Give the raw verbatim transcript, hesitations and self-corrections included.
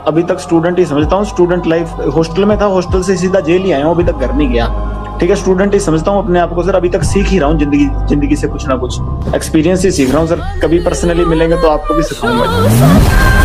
अभी तक स्टूडेंट ही समझता हूँ। स्टूडेंट लाइफ हॉस्टल में था, हॉस्टल से सीधा जेल ही आया हूँ, अभी तक घर नहीं गया। ठीक है, स्टूडेंट ही समझता हूँ अपने आप को सर। अभी तक सीख ही रहा हूँ जिंदगी जिंदगी से कुछ ना कुछ एक्सपीरियंस ही सीख रहा हूँ सर। कभी पर्सनली मिलेंगे तो आपको भी सिखाऊंगा।